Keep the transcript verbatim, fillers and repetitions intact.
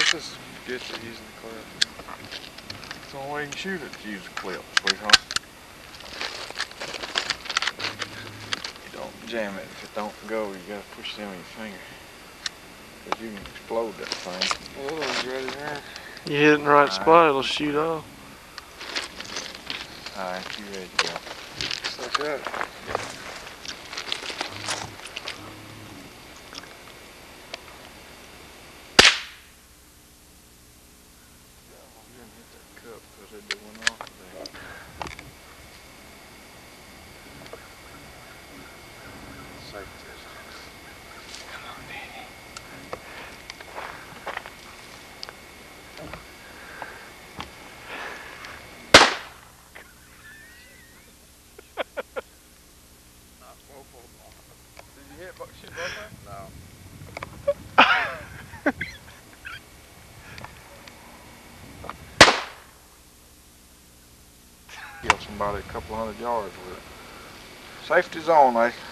This is good for using the clip. It's the only way you can shoot it to use a clip, sweetheart. You don't jam it. If it don't go, you gotta push it in with your finger. Because you can explode that thing. Oh, it's ready there. You hit it in the right spot, it'll shoot off. Alright, you ready to go. Just like that. Did you hit shoot both of them? No. Kill somebody a couple hundred yards with it. Safety's on, eh?